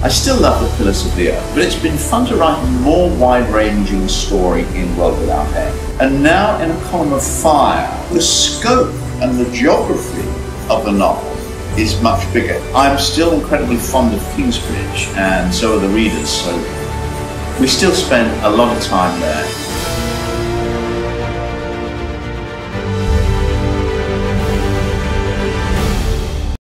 I still love the Pillars of the Earth, but it's been fun to write a more wide-ranging story in World Without End. And now in A Column of Fire, the scope and the geography of the novel is much bigger. I'm still incredibly fond of Kingsbridge, and so are the readers, so we still spend a lot of time there.